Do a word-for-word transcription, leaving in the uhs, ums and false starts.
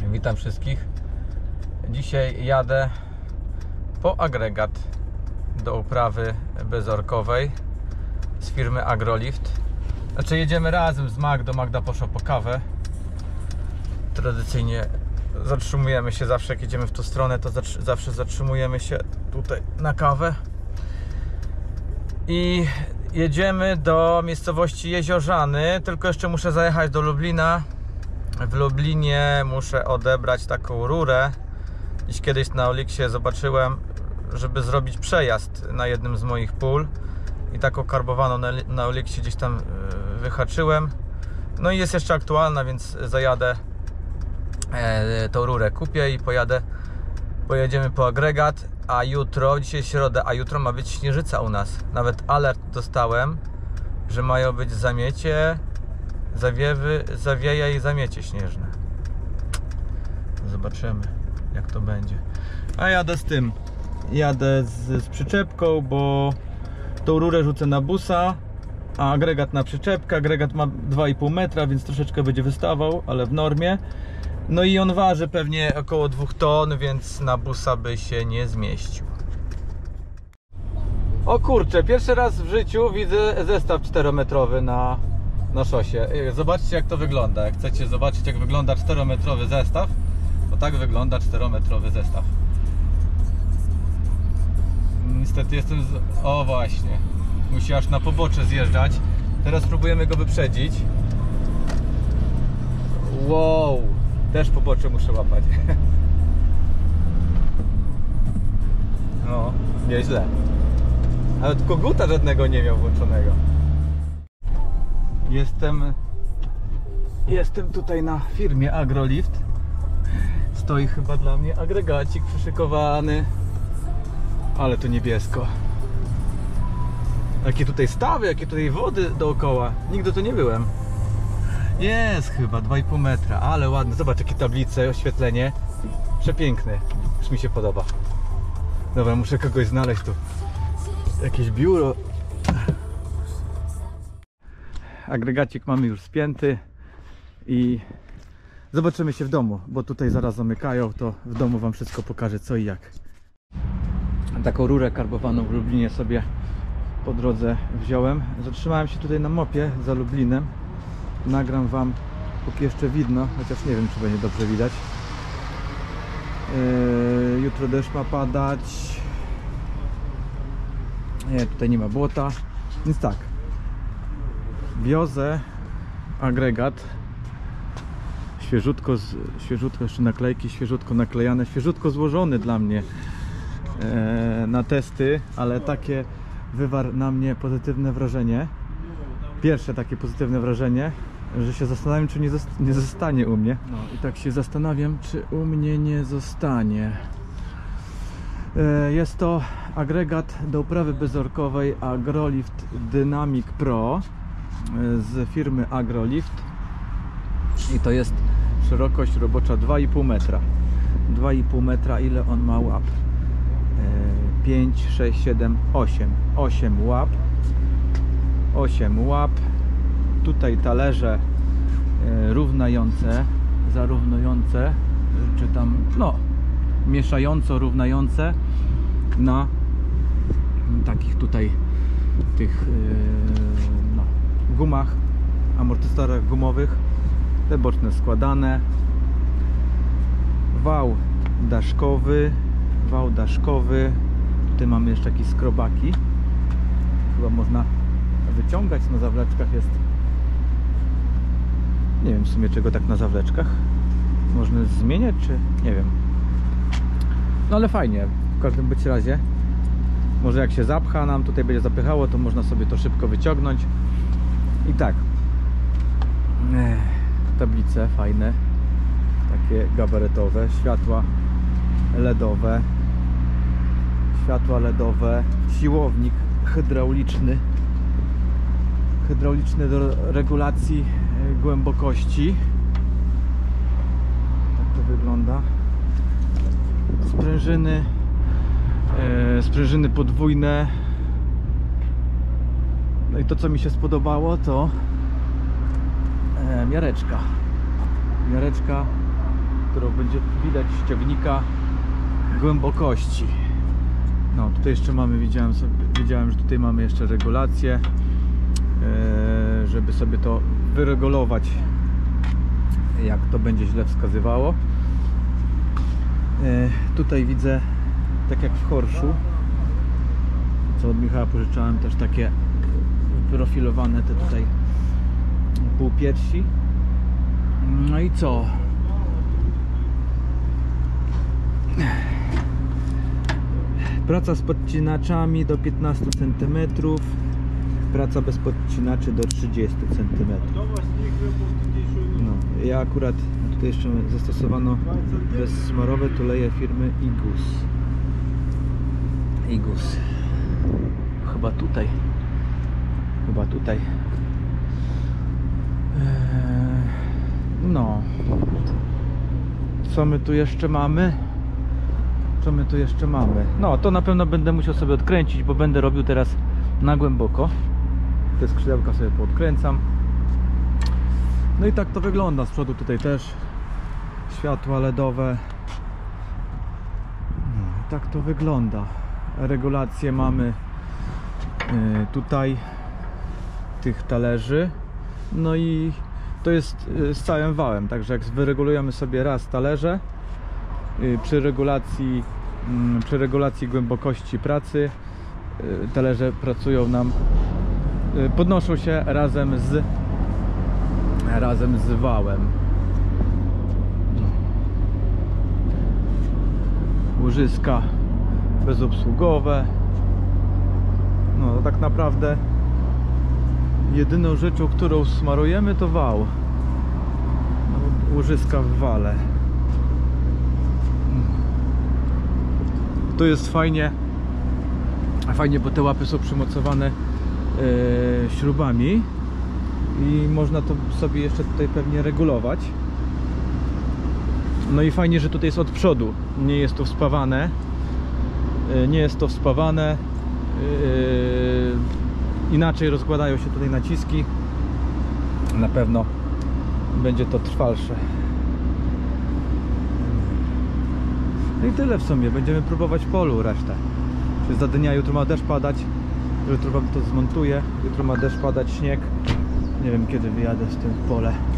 Witam wszystkich. Dzisiaj jadę po agregat do uprawy bezorkowej z firmy Agrolift. Znaczy jedziemy razem z Magdą. Magda poszła po kawę. Tradycyjnie zatrzymujemy się zawsze, jak jedziemy w tą stronę, to zawsze zatrzymujemy się tutaj na kawę. I jedziemy do miejscowości Jeziorzany, tylko jeszcze muszę zajechać do Lublina. W Lublinie muszę odebrać taką rurę. Dziś kiedyś na Oliksie zobaczyłem, żeby zrobić przejazd na jednym z moich pól. I taką karbowaną na, na Oliksie gdzieś tam wyhaczyłem. No i jest jeszcze aktualna, więc zajadę, e, tą rurę kupię i pojadę, pojedziemy po agregat. A jutro, dzisiaj środa, a jutro ma być śnieżyca u nas. Nawet alert dostałem, że mają być zamiecie, zawiewy, zawieje i zamiecie śnieżne. Zobaczymy, jak to będzie. A jadę z tym, jadę z, z przyczepką, bo tą rurę rzucę na busa, a agregat na przyczepkę. Agregat ma dwa i pół metra, więc troszeczkę będzie wystawał, ale w normie. No i on waży pewnie około dwóch ton, więc na busa by się nie zmieścił. O kurczę, pierwszy raz w życiu widzę zestaw czterometrowy na, na szosie. Zobaczcie, jak to wygląda. Jak chcecie zobaczyć, jak wygląda czterometrowy zestaw, to tak wygląda czterometrowy zestaw. Niestety jestem z... O właśnie, musi aż na pobocze zjeżdżać. Teraz próbujemy go wyprzedzić. Wow, też pobocze muszę łapać. No, nieźle. Ale koguta żadnego nie miał włączonego. Jestem Jestem tutaj na firmie Agrolift. Stoi chyba dla mnie agregacik przyszykowany. Ale to niebiesko. Jakie tutaj stawy, jakie tutaj wody dookoła. Nigdy tu nie byłem. Jest chyba dwa i pół metra, ale ładny. Zobacz, jakie tablice, oświetlenie. Przepiękny. Już mi się podoba. Dobra, muszę kogoś znaleźć tu. Jakieś biuro. Agregacik mamy już spięty i zobaczymy się w domu, bo tutaj zaraz zamykają, to w domu wam wszystko pokażę, co i jak. Taką rurę karbowaną w Lublinie sobie po drodze wziąłem. Zatrzymałem się tutaj na mopie za Lublinem. Nagram wam, póki jeszcze widno, chociaż nie wiem, czy będzie dobrze widać. Yy, jutro deszcz ma padać. Nie, tutaj nie ma błota. Więc tak, wiozę agregat. Świeżutko, z, świeżutko jeszcze naklejki, świeżutko naklejane, świeżutko złożony dla mnie e, na testy, ale takie wywarł na mnie pozytywne wrażenie. Pierwsze takie pozytywne wrażenie, że się zastanawiam, czy nie, zosta nie zostanie u mnie. No i tak się zastanawiam, czy u mnie nie zostanie. E, jest to agregat do uprawy bezorkowej Agrolift Dynamic Pro z firmy Agrolift i to jest szerokość robocza dwa i pół metra. dwa i pół metra, ile on ma łap? pięć, sześć, siedem, osiem. osiem łap. osiem łap. Tutaj talerze równające, zarównujące, czy tam, no, mieszająco równające na takich tutaj tych no, gumach, amortyzatorach gumowych. Te boczne składane. Wał daszkowy. Wał daszkowy. Tutaj mamy jeszcze jakieś skrobaki. Chyba można wyciągać. Na zawleczkach jest. Nie wiem w sumie, czego tak na zawleczkach. Można zmieniać, czy nie wiem. No ale fajnie. W każdym bądź razie. Może jak się zapcha nam, tutaj będzie zapychało, to można sobie to szybko wyciągnąć. I tak. Tablice fajne. Takie gabarytowe. Światła ledowe. Światła ledowe. Siłownik hydrauliczny. Hydrauliczny do regulacji głębokości. Tak to wygląda. Sprężyny. E, sprężyny podwójne. No i to, co mi się spodobało, to e, miareczka. Miareczka którą będzie widać ściągnika głębokości. No tutaj jeszcze mamy, widziałem, sobie, widziałem, że tutaj mamy jeszcze regulację, e, żeby sobie to wyregulować, jak to będzie źle wskazywało. E, tutaj widzę, tak jak w Horszu, co od Michała pożyczałem, też takie wyprofilowane te tutaj półpiersi. No i co? Praca z podcinaczami do piętnastu centymetrów, praca bez podcinaczy do trzydziestu centymetrów. No, ja akurat tutaj jeszcze zastosowano bezsmarowe tuleje firmy Igus. Igus. Chyba tutaj. Chyba tutaj. No. Co my tu jeszcze mamy? Co my tu jeszcze mamy? No, to na pewno będę musiał sobie odkręcić, bo będę robił teraz na głęboko. Te skrzydełka sobie poodkręcam. No i tak to wygląda. Z przodu tutaj też światła ledowe. No, i tak to wygląda. Regulacje mamy yy, tutaj tych talerzy. No i to jest z całym wałem, także jak wyregulujemy sobie raz talerze, przy regulacji, przy regulacji głębokości pracy, talerze pracują nam, podnoszą się razem z razem z wałem. Łożyska bezobsługowe. No to tak naprawdę jedyną rzeczą, którą smarujemy, to wał. No, łożyska w wale. To jest fajnie, fajnie, bo te łapy są przymocowane yy, śrubami i można to sobie jeszcze tutaj pewnie regulować. No i fajnie, że tutaj jest od przodu, nie jest to wspawane, yy, nie jest to wspawane. Yy, inaczej rozkładają się tutaj naciski, na pewno będzie to trwalsze. No i tyle w sumie, będziemy próbować polu resztę. Za dnia, jutro ma deszcz padać, jutro wam to zmontuję, jutro ma deszcz padać, śnieg, nie wiem kiedy wyjadę z tym w pole.